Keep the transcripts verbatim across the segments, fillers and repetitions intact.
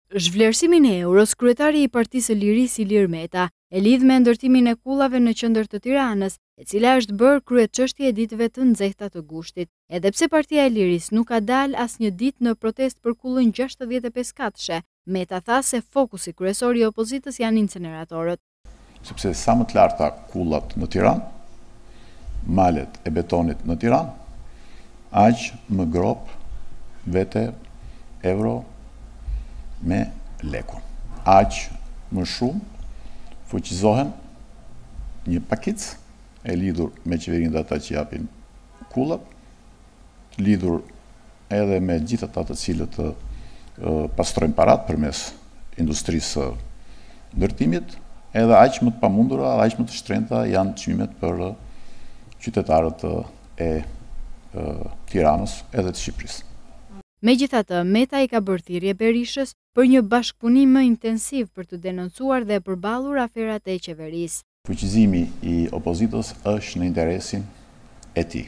Zhvlerësimin e euros, kryetari i Partisë së Lirisë Ilir Meta e lidh me ndërtimin e kullave në qendër të Tiranës, e cila është bërë kryeçështje e ditëve të nxehta të gushtit. Edhe pse Partia e Lirisë nuk ka dalë asnjë ditë në protestë për kullën gjashtëdhjetë e pesë katëshe, Meta tha se fokusi kryesor i opozitës janë inceneratorët. Sepse sa më të larta kullat në Tiranë, malet e betonit në Tiranë, aq më grop vete euro me leku. Aq më shumë fuqizohen një pakic e lidhur me qeverinë dhe ata që japin kullat, lidhur edhe me gjithë ata të cilët uh, pastrojnë parat përmes industrisë së ndërtimit, edhe aq më të pamundura, aq më të shtrenjta janë çmimet për uh, qytetarët uh, e uh, Tiranës edhe të Shqipërisë. Megjithatë, Meta i ka bërë thirrje Berishës për një bashkëpunim më intensiv për të denoncuar dhe përballur aferat e qeverisë. Fuqizimi i opozitës është në interesin e tij,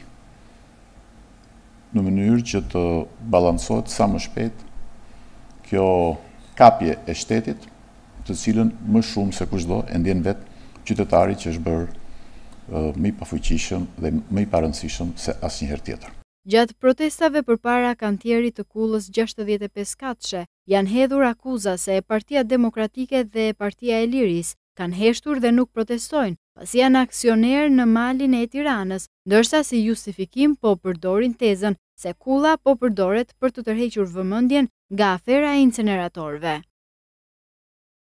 në mënyrë që të balancohet sa më shpejt kjo kapje e shtetit, të cilën më shumë se kushdo e ndjen vetë qytetari që është bërë uh, më i pafuqishëm dhe më i parëndësishëm se asnjëherë tjetër. Gjatë protestave përpara kantierit të kullës gjashtëdhjetë e pesë katëshe, janë hedhur akuza se e Partia Demokratike dhe Partia e Lirisë kanë heshtur dhe nuk protestojnë, pasi janë aksioner në malin e Tiranës, ndërsa si justifikim po përdorin tezën se kulla po përdoret për të tërhequr vëmendjen nga afera e inceneratorëve.